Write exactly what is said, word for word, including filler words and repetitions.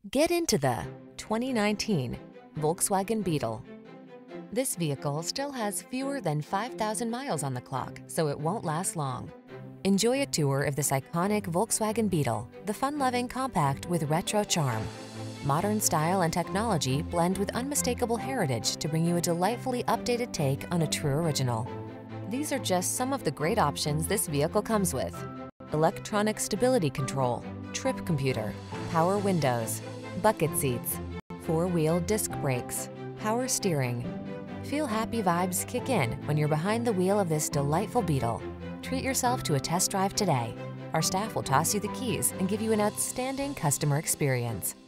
Get into the twenty nineteen Volkswagen Beetle. This vehicle still has fewer than five thousand miles on the clock, so it won't last long. Enjoy a tour of this iconic Volkswagen Beetle, the fun-loving compact with retro charm. Modern style and technology blend with unmistakable heritage to bring you a delightfully updated take on a true original. These are just some of the great options this vehicle comes with: electronic stability control, trip computer, power windows, bucket seats, four-wheel disc brakes, power steering. Feel happy vibes kick in when you're behind the wheel of this delightful Beetle. Treat yourself to a test drive today. Our staff will toss you the keys and give you an outstanding customer experience.